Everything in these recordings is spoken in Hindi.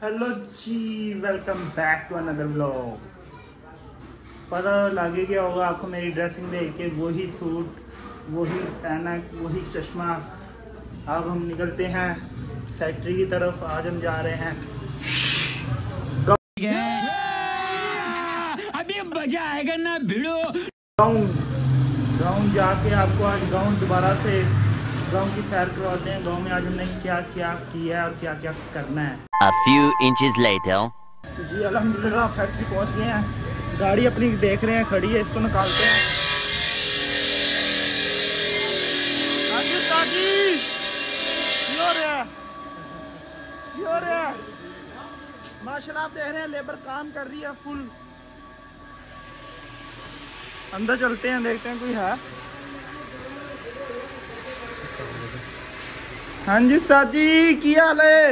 हेलो जी, welcome back to another vlog. पता लगे गया होगा आपको मेरी ड्रेसिंग देख के, वही सूट, वही ऐनक, वही चश्मा। अब हम निकलते हैं फैक्ट्री की तरफ। आज हम जा रहे हैं, अभी मजा आएगा ना भिड़ो। गाँव जाके आपको आज गाँव दोबारा से गाँव की सैर करवाते हैं। गाँव में आज हमने क्या क्या किया है और क्या क्या करना है। A few inches later. जी अल्हम्दुलिल्लाह फैक्ट्री पहुंच गए हैं। गाड़ी अपनी देख रहे हैं खड़ी है, इसको निकालते हैं। माशाल्लाह आप देख रहे हैं लेबर काम कर रही है फुल। अंदर चलते हैं, देखते हैं कोई है। हाँ जी उस्ताद जी, की हाल है?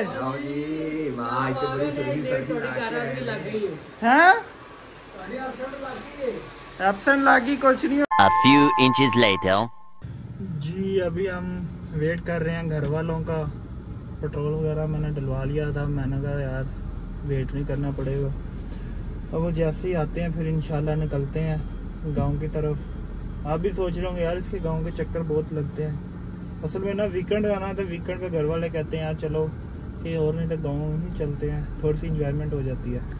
एब्सेंट लागी कुछ नहीं। A few inches later. जी अभी हम वेट कर रहे हैं घर वालों का। पेट्रोल वगैरह मैंने डलवा लिया था, मैंने कहा यार वेट नहीं करना पड़ेगा। अब वो जैसे ही आते हैं फिर इंशाल्लाह निकलते हैं गांव की तरफ। आप भी सोच रहे होंगे यार इसके गांव के चक्कर बहुत लगते हैं। असल में ना वीकेंड आना था, वीकेंड पे घर वाले कहते हैं यार चलो कि और नहीं तो गाँव ही चलते हैं, थोड़ी सी इंजॉयमेंट हो जाती है।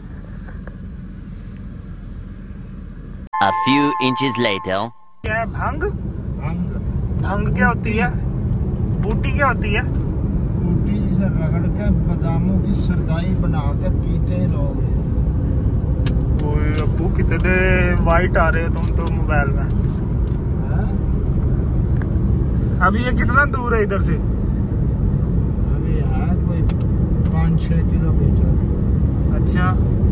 A few inches later. क्या है भंग? भंग क्या होती है? बूटी क्या होती है? बूटी से रगड़ के बादामों की सरदाई बना के पीते हैं लोग। ओए अब्बू कितने वाइट आ रहे हो तुम तो मोबाइल में। अभी ये कितना दूर है इधर से? अभी है कोई 5-6 किलोमीटर। अच्छा।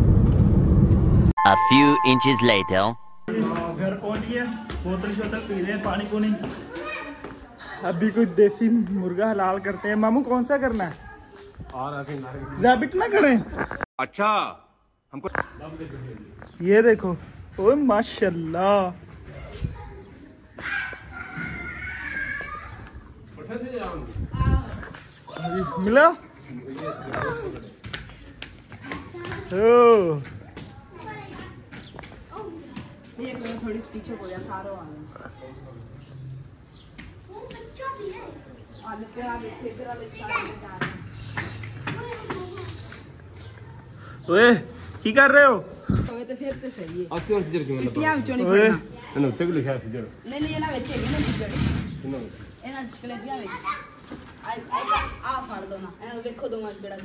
A few inches later. घर पहुंच गया, बोतल शोतल पी रहे हैं, पानी पुनी। अभी कुछ देसी मुर्गा हलाल करते हैं। मामू कौन सा करना है? रैबिट ना करें? अच्छा हमको ये देखो, ओए माशाल्लाह। मिला? ओ थोड़ी पीछे हो जा सारो ओए की कर रहे हो? तो फिर तो सही है। 80 सीजर की मतलब इतिहास चोनी ओए पड़ना ना तक लिखा सीजर नहीं नहीं ना बेचे ना सीजर एना कलेजिया में आ फाड़ दो ना एना देखो दो मत बेड़ा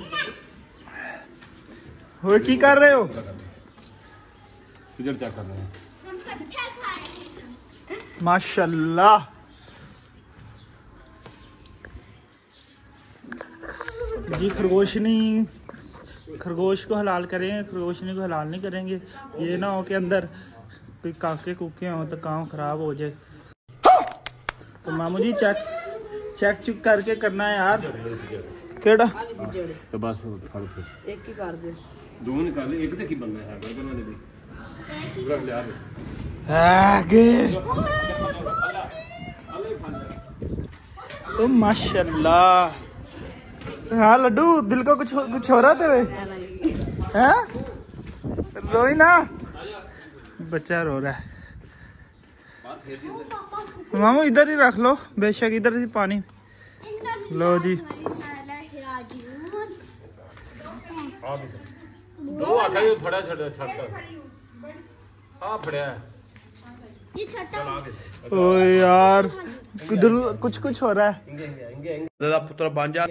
ओए की कर रहे हो? सीजर चेक कर रहे हैं। माशाल्लाह। जी खरगोश को हलाल करेंगे, खरगोशनी को हलाल नहीं करेंगे। ये ना हो कि अंदर कोई काके कुके हो तो काम खराब हो जाए। तो मामू जी चेक चुक करके करना है यार। केड़ा तो बस खड़ो एक ही कर दे, दो निकाल ले, एक तक ही बनना है बना ले दे पूरा ले आ आगे। तो माशाल्लाह। हाँ लड्डू, दिल को कुछ हो रहा तेरे? हैं? रोई ना, बच्चा रो रहा है। मामू इधर ही रख लो, बेशक इधर ही पानी लो जी। दो आखा ये थोड़ा छोटा छटका हां फड़या है ये छोटा। ओ यार कुछ हो रहा है। दादा पुत्र बन जा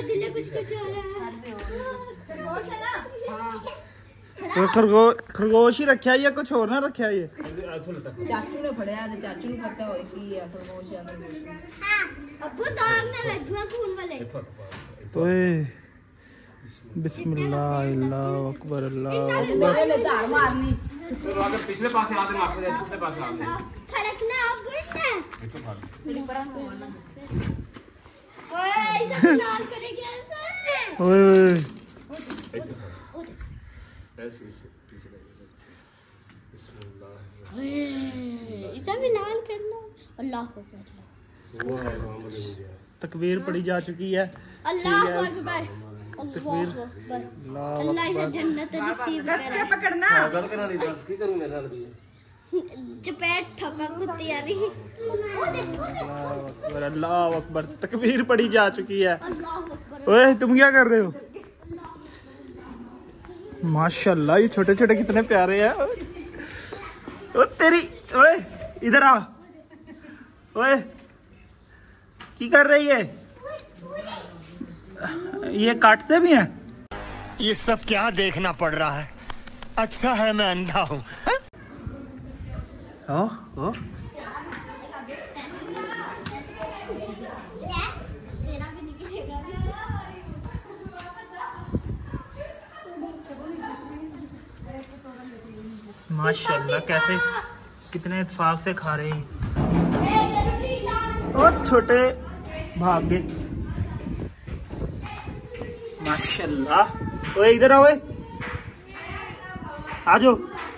तो खरगोश ही रखा है या कुछ और ना रखा है? ये चाचू ने फड़या ते चाचू ने पता होए कि है खरगोश है। हां अब्बू दाग ना लड्डू खून वाले। ओए बिस्मिल्लाह अल्लाहु अकबर अल्लाहु अकबर। ले धार मारनी तो अगर पिछले पासे आ दे मार दे, पिछले पासे आ दे फड़कना आप गुड़ना ये तो फाड़ थोड़ी पर मारना। ओए ऐसा लाल करेगा ऐसा। ओए ऐसे पीछे बिस्मिल्लाह। ऐसा भी लाल करना। अल्लाह अकबर। तकबीर पढ़ी जा चुकी है। अल्लाह अकबर। तकबीर अल्लाह इसे जन्नत नसीब करे। पकड़ना गल करा नहीं दस की करूं मेरे साथ भी चपेट ठोका कुत्ती यारी। अल्लाह अकबर तकबीर पड़ी जा चुकी है। अल्लाह अकबर। ओए तुम क्या कर रहे हो? माशाल्लाह ये छोटे छोटे कितने प्यारे हैं। ओ तेरी ओए इधर आ। ओए की कर रही है? ये काटते भी हैं? ये सब क्या देखना पड़ रहा है? अच्छा है मैं अंधा हूँ। ओ तेरा भी निकलेगा। माशाल्लाह कैसे कितने इत्तेफाक से खा रहे हैं। और छोटे भाग गए। माशाल्लाह। ओए इधर आओ। आजो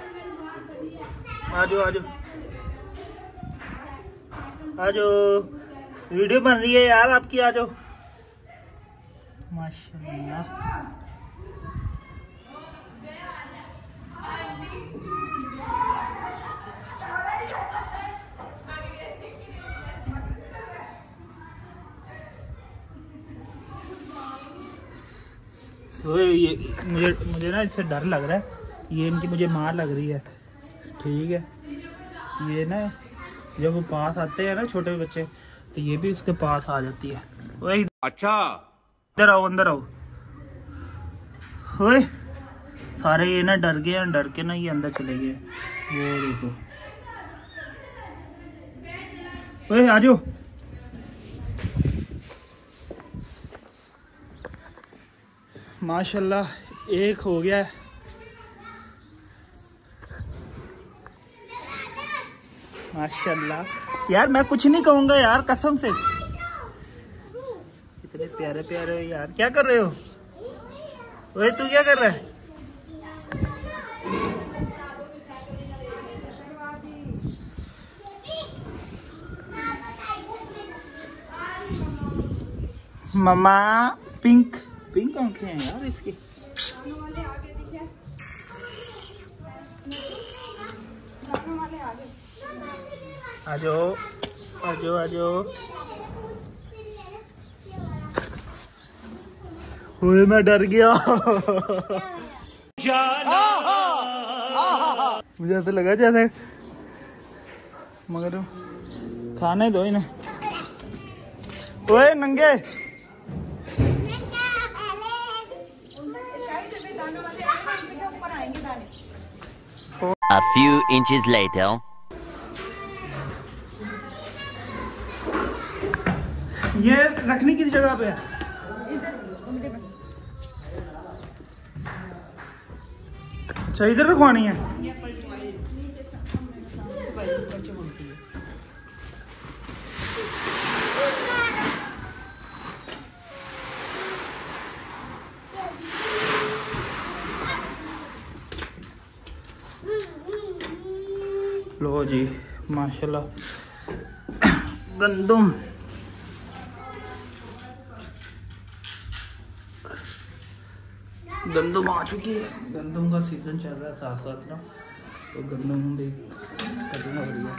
आजो आजो आजो वीडियो बन रही है यार आपकी। आजो माशाल्लाह। तो ये मुझे ना इससे डर लग रहा है। ये इनकी मुझे मार लग रही है। ठीक है ये ना जब वो पास आते हैं ना छोटे बच्चे तो ये भी उसके पास आ जाती है। वही अच्छा अंदर आओ अंदर आओ। ओए सारे ये ना डर गए हैं। डर के ना ये अंदर चले गए। वो देखो ओए आ जाओ। माशाल्लाह एक हो गया है। माशाल्लाह यार मैं कुछ नहीं कहूँगा यार कसम से। इतने प्यारे प्यारे हो यार। क्या कर रहे हो? ओए तू क्या कर रहा है? मम्मा पिंक पिंक आंखें हैं यार इसकी। आजो आजो आजो। ओए मैं डर गया। मुझे ऐसा लगा जैसे मगर खाने दो इन्हें। ओए नंगे A few inches later. ये रखने की जगह पे है। अच्छा इधर रखवानी है। लो जी माशाल्लाह गंदम गंदम आ चुकी है। गंदम का सीजन चल रहा है साथ साथ ना तो गंदम भी कटना बढ़िया।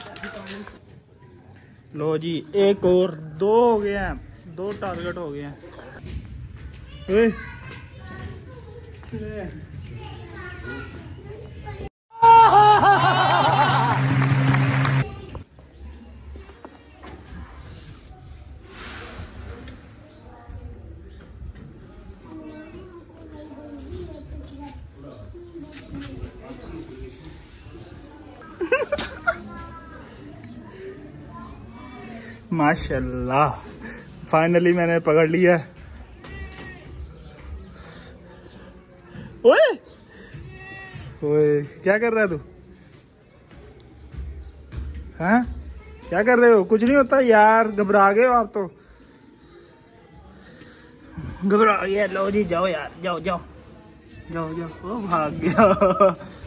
लो जी एक और दो हो गए हैं। दो टारगेट हो गए हैं। माशाल्लाह फाइनली मैंने पकड़ लिया। ओए ओए क्या कर रहा है तू? हाँ क्या कर रहे हो? कुछ नहीं होता यार। घबरा गए हो आप तो। घबरा गया। लो जी जाओ यार जाओ जाओ जाओ जाओ। ओ भाग गया।